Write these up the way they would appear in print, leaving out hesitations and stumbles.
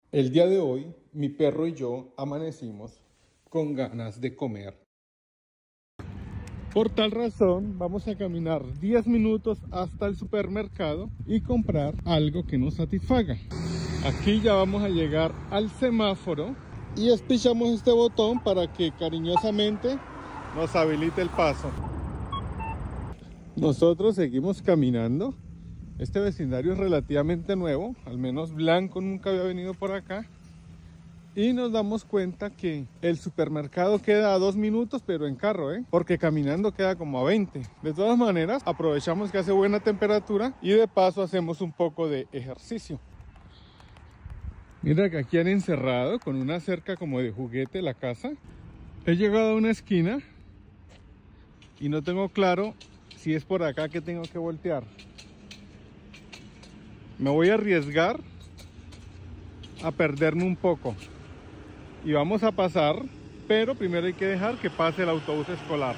El día de hoy, mi perro y yo amanecimos con ganas de comer. Por tal razón, vamos a caminar 10 minutos hasta el supermercado y comprar algo que nos satisfaga. Aquí ya vamos a llegar al semáforo y espichamos este botón para que cariñosamente nos habilite el paso. Nosotros seguimos caminando. Este vecindario es relativamente nuevo, al menos Blanco nunca había venido por acá. Y nos damos cuenta que el supermercado queda a 2 minutos, pero en carro, porque caminando queda como a 20. De todas maneras, aprovechamos que hace buena temperatura y de paso hacemos un poco de ejercicio. Mira que aquí han encerrado con una cerca como de juguete la casa. He llegado a una esquina y no tengo claro si es por acá que tengo que voltear. Me voy a arriesgar a perderme un poco y vamos a pasar, pero primero hay que dejar que pase el autobús escolar.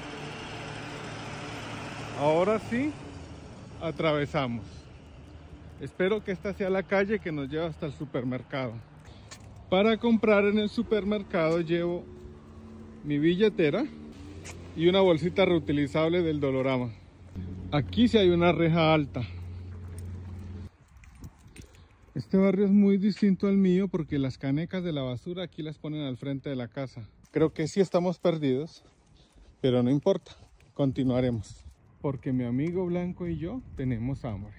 Ahora sí, atravesamos. Espero que esta sea la calle que nos lleva hasta el supermercado. Para comprar en el supermercado llevo mi billetera y una bolsita reutilizable del Dolorama. Aquí sí hay una reja alta. Este barrio es muy distinto al mío porque las canecas de la basura aquí las ponen al frente de la casa. Creo que sí estamos perdidos, pero no importa, continuaremos. Porque mi amigo Blanco y yo tenemos hambre.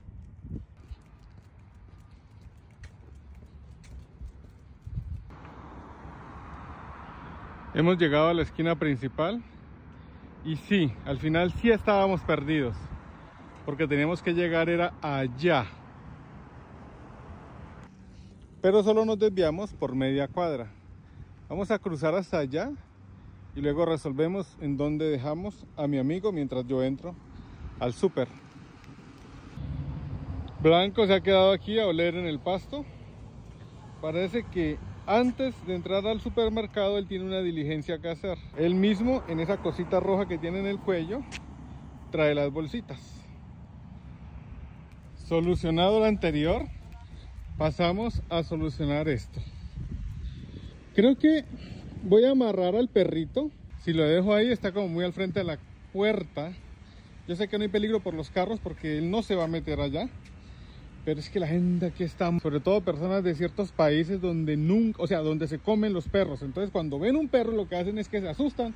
Hemos llegado a la esquina principal y sí, al final sí estábamos perdidos. Porque teníamos que llegar era allá. Pero solo nos desviamos por media cuadra. Vamos a cruzar hasta allá y luego resolvemos en dónde dejamos a mi amigo mientras yo entro al súper. Blanco se ha quedado aquí a oler en el pasto. Parece que antes de entrar al supermercado él tiene una diligencia que hacer. Él mismo, en esa cosita roja que tiene en el cuello, trae las bolsitas. Solucionado lo anterior, pasamos a solucionar esto. Creo que voy a amarrar al perrito. Si lo dejo ahí, está como muy al frente de la puerta. Yo sé que no hay peligro por los carros porque él no se va a meter allá. Pero es que la gente aquí está, sobre todo personas de ciertos países donde nunca, o sea, donde se comen los perros. Entonces cuando ven un perro lo que hacen es que se asustan.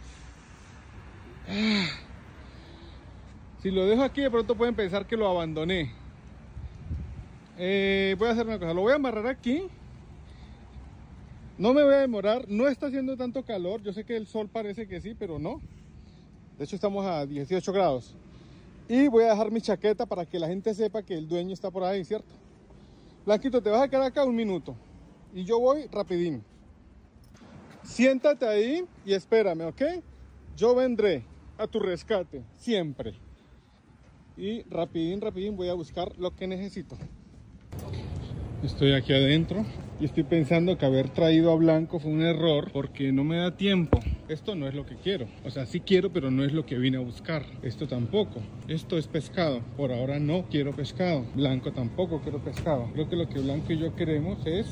Si lo dejo aquí de pronto pueden pensar que lo abandoné. Voy a hacer una cosa, lo voy a amarrar aquí. No me voy a demorar, no está haciendo tanto calor. Yo sé que el sol parece que sí, pero no. De hecho estamos a 18 grados. Y voy a dejar mi chaqueta para que la gente sepa que el dueño está por ahí, ¿cierto? Blanquito, te vas a quedar acá un minuto. Y yo voy rapidín. Siéntate ahí y espérame, ¿ok? Yo vendré a tu rescate, siempre. Y rapidín voy a buscar lo que necesito. Estoy aquí adentro y estoy pensando que haber traído a Blanco fue un error porque no me da tiempo. Esto no es lo que quiero. O sea, sí quiero, pero no es lo que vine a buscar. Esto tampoco. Esto es pescado. Por ahora no quiero pescado. Blanco tampoco quiero pescado. Creo que lo que Blanco y yo queremos es...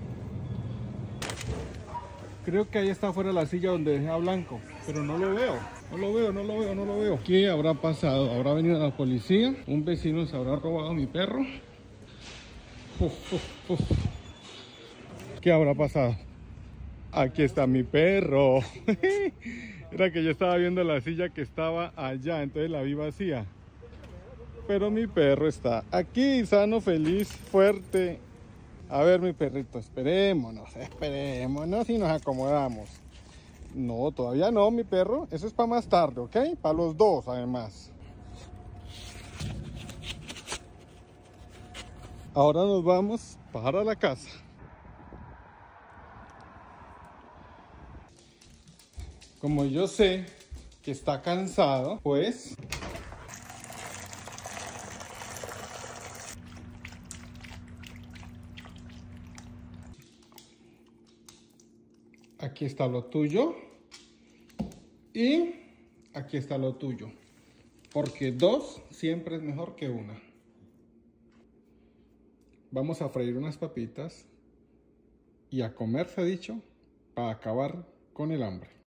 Creo que ahí está afuera la silla donde dejé a Blanco, pero no lo veo. No lo veo. ¿Qué habrá pasado? ¿Habrá venido la policía? ¿Un vecino se habrá robado a mi perro? ¿Qué habrá pasado? Aquí está mi perro. Era que yo estaba viendo la silla que estaba allá, entonces la vi vacía. Pero mi perro está aquí, sano, feliz, fuerte. A ver, mi perrito, esperémonos y nos acomodamos. No, todavía no, mi perro. Eso es para más tarde, ¿ok? Para los dos, además. Ahora nos vamos para la casa. Como yo sé que está cansado, pues... Aquí está lo tuyo. Y aquí está lo tuyo. Porque dos siempre es mejor que una. Vamos a freír unas papitas. y a comer, se ha dicho, para acabar con el hambre.